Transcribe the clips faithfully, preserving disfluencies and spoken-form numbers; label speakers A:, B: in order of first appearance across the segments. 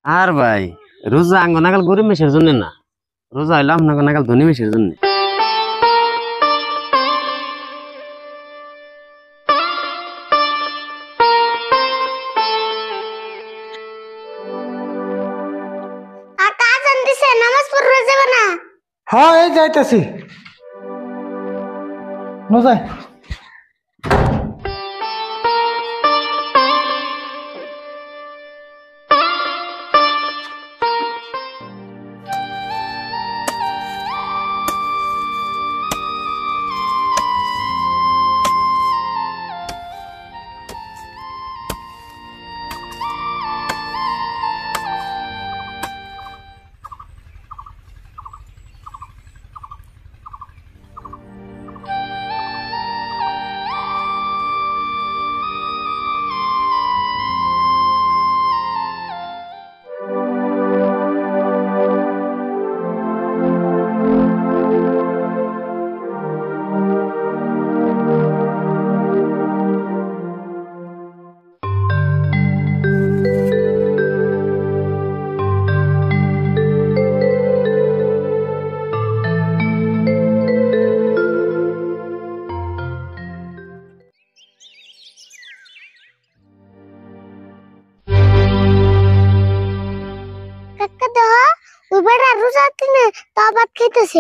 A: আর ভাই রোজা আঙ্গ নাগাল গরিব মেশের জন্য না, রোজা হইলো আপনার নাগাল ধনী মেশের জন্য।
B: হ্যাঁ এই যাইতেছি নজাই।
C: খাইতেছে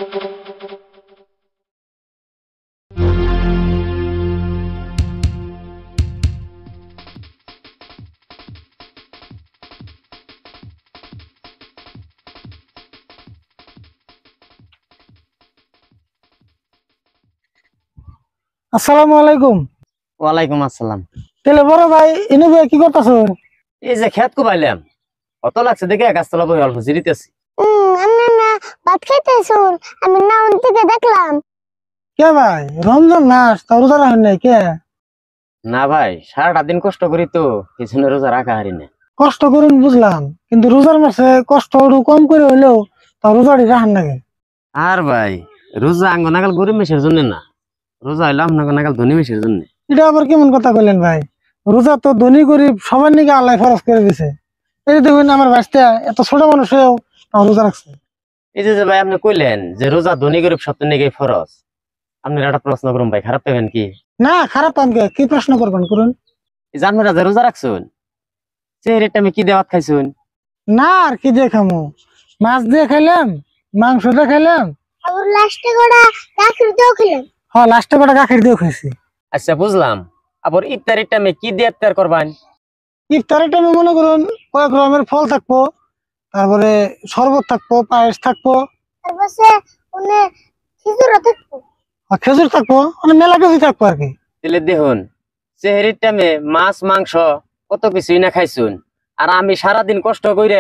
B: আসসালামু আলাইকুম।
A: ওয়ালাইকুম আসসালাম।
B: তাহলে বড় ভাই ইনু ভাই কি করতেছ?
A: এই যে খেত কো পাইলাম, অত লাগছে দেখে গাছতলা বই অল্প জিরিতেছি।
C: আমি না ভাত খাইতেছুন, আমি না ওন থেকে দেখলাম।
B: কে ভাই রমজান মাস তা রোজা রাখেন নাই কে?
A: না ভাই সারাটা দিন কষ্ট করি তো কিছু রোজা রাখা হারি না।
B: কষ্ট করুন বুঝলাম, কিন্তু রোজার মাসে কষ্ট একটু কম করে হইলেও তা রোজাটি রাখেন নাকি?
A: আর ভাই রোজা আঙ্গ নাগাল গরিব মেশের জন্য না, রোজা হইলো আপনার নাগাল ধনী মেশের জন্য।
B: এটা আবার কেমন কথা কইলেন ভাই? রোজা তো ধনী গরিব সবার নিকে আল্লাহ ফরজ করে দিছে। এই দেখুন আমার বাচ্চা এত ছোট মানুষ হয়েও রোজা রাখছে।
A: এই যে ভাই আপনি কইলেন যে রোজা ধনী গরিব সব নিকে ফরজ, আপনি একটা প্রশ্ন করুন ভাই, খারাপ পাবেন কি?
B: না খারাপ পামকে, কি প্রশ্ন করবেন করুন।
A: এই যে আপনারা যে রোজা রাখছুন চেহারের টাইমে কি দেওয়াত খাইছুন?
B: না আর কি দিয়ে খামু, মাছ দিয়ে খাইলাম, মাংস দিয়ে খাইলাম,
C: আর লাস্টে গোড়া গাখির দিয়েও খেলাম।
B: হ্যাঁ লাস্টে কটা গাখির দিয়েও খাইছি।
A: আচ্ছা বুঝলাম, আবার ইফতারের টাইমে কি দিয়ে ইফতার করবেন?
B: ইফতারের টাইমে মনে করুন কয়েক রকমের ফল থাকবো, তারপরে শরবত থাকবো, পায়েস থাকবো,
C: তারপরে ওনে খিচুড়ি থাকবো,
B: আর খেজুর থাকবো, মানে মেলা কিছু থাকবো আর কি।
A: তাহলে দেখুন চেহারির টাইমে মাছ মাংস কত কিছুই না খাইছুন, আর আমি সারাদিন কষ্ট কইরা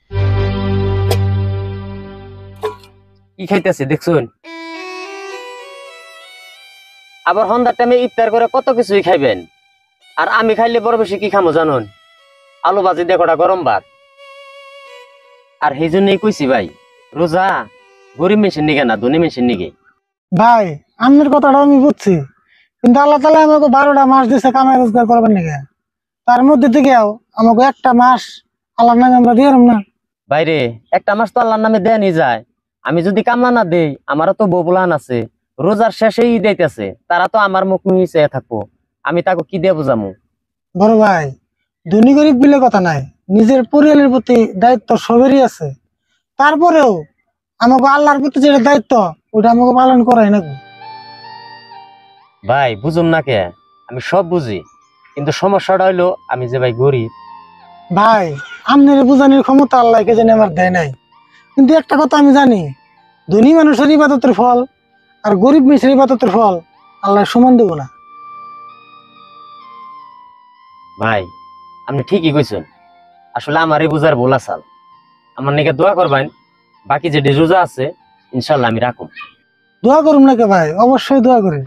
A: কি খাইতেছি দেখছুন। আবার সন্ধ্যার টাইমে ইফতার করে কত কিছুই খাইবেন, আর আমি খাইলে বড় বেশি কি খামো জানুন? আলু ভাজি দিয়ে কটা গরম ভাত। আর সেই জন্যই কইছি ভাই রোজা গরিব মেশিন নিগে না ধনী মেশিন নিগে।
B: ভাই আপনার কথাটা আমি বুঝছি, কিন্তু আল্লাহ তালা আমাকে বারোটা মাস দিচ্ছে কামাই রোজগার করবেন নাকি, তার মধ্যে থেকেও আমাকে একটা মাস আল্লাহর নামে আমরা দিয়ে না।
A: বাইরে একটা মাস তো আল্লাহর নামে দেয়া নিয়ে যায়, আমি যদি কামলা না দেই আমারও তো বউ বুলান আছে, রোজার শেষেই দিতেছে, তারা তো আমার মুখ নিয়ে চেয়ে থাকবো, আমি তাকে কি দিয়ে বুঝামু?
B: বড় ভাই ধনী গরিব বলে কথা নাই, নিজের পরিবারের প্রতি দায়িত্ব সবেরই আছে, তারপরেও আমাকে আল্লাহর প্রতি যেটা দায়িত্ব ওটা আমাকে পালন করাই নাকি।
A: ভাই বুঝুম না কে, আমি সব বুঝি, কিন্তু সমস্যাটা হইলো আমি যে ভাই গরিব।
B: ভাই আপনার বুঝানোর ক্ষমতা আল্লাহকে জানি আমার দেয় নাই, কিন্তু একটা কথা আমি জানি, ধনী মানুষের ইবাদতের ফল আর গরিব মানুষের ইবাদতের ফল আল্লাহ সমান দেব না।
A: ভাই আপনি ঠিকই কইছেন, আসলে আমার এই বুঝার ভুল আসাল, আমার নাকি দোয়া করবেন, বাকি যে রোজা আছে ইনশাল্লাহ আমি রাখুম।
B: দোয়া করুন নাকি ভাই, অবশ্যই দোয়া করি।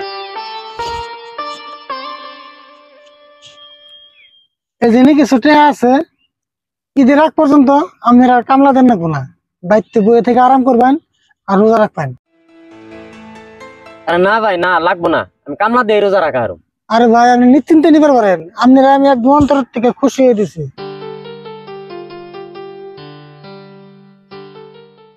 B: এই যে কিছু টাকা আছে, ঈদের আগ পর্যন্ত আপনারা কামলা দেন না কোনা, বাইতে বইয়ে থেকে আরাম করবেন আর রোজা রাখবেন।
A: আরে না ভাই না লাগবো না, আমি কামলা দিয়ে রোজা রাখা আরো।
B: আরে ভাই আপনি নিশ্চিন্তে নিতে পারেন, আপনারা আমি একদম অন্তর থেকে খুশি হয়ে দিছি।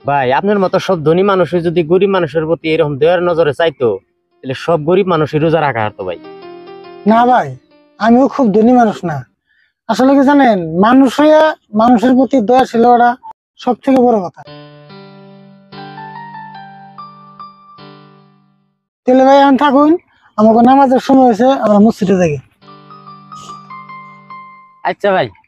A: ভাই আপনার মতো সব ধনী মানুষই যদি গরিব মানুষের প্রতি এরকম দয়ার নজরে চাইতো তাহলে সব গরিব মানুষই রোজা রাখা হতো ভাই।
B: না ভাই, আমিও খুব ধনী মানুষ না। আসলে কি জানেন, মানুষ হইয়া মানুষের প্রতি দয়া ছিল ওরা সব থেকে বড় কথা। তাহলে ভাই এখন থাকুন, আমাকে নামাজের সময় হয়েছে, আমরা মসজিদে যাই।
A: আচ্ছা ভাই।